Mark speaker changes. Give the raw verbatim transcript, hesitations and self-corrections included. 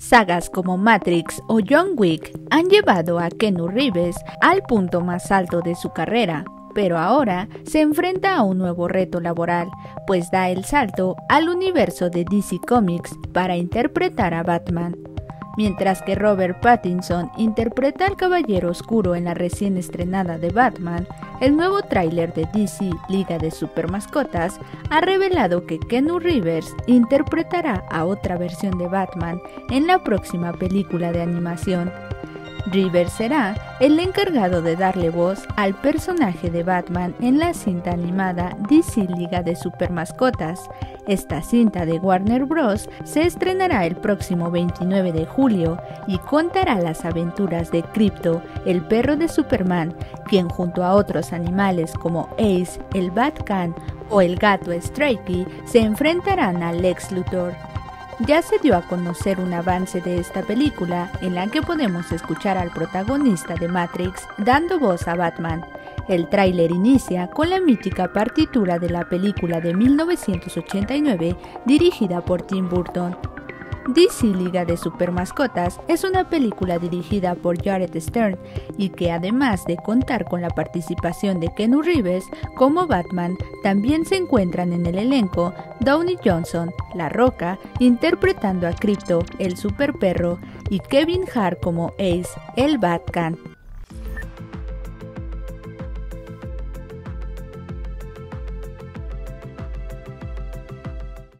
Speaker 1: Sagas como Matrix o John Wick han llevado a Keanu Reeves al punto más alto de su carrera, pero ahora se enfrenta a un nuevo reto laboral, pues da el salto al universo de D C Comics para interpretar a Batman. Mientras que Robert Pattinson interpreta al Caballero Oscuro en la recién estrenada de Batman, el nuevo tráiler de D C Liga de Supermascotas ha revelado que Keanu Reeves interpretará a otra versión de Batman en la próxima película de animación. Reeves será el encargado de darle voz al personaje de Batman en la cinta animada D C Liga de Supermascotas. Esta cinta de Warner Bros. Se estrenará el próximo veintinueve de julio y contará las aventuras de Krypto, el perro de Superman, quien junto a otros animales como Ace, el Bat-Can o el gato Strikey se enfrentarán a Lex Luthor. Ya se dio a conocer un avance de esta película en la que podemos escuchar al protagonista de Matrix dando voz a Batman. El tráiler inicia con la mítica partitura de la película de mil novecientos ochenta y nueve dirigida por Tim Burton. D C Liga de Supermascotas es una película dirigida por Jared Stern y que además de contar con la participación de Keanu Reeves como Batman, también se encuentran en el elenco Dwayne Johnson, La Roca, interpretando a Krypto, el superperro, y Kevin Hart como Ace, el Bat-Can.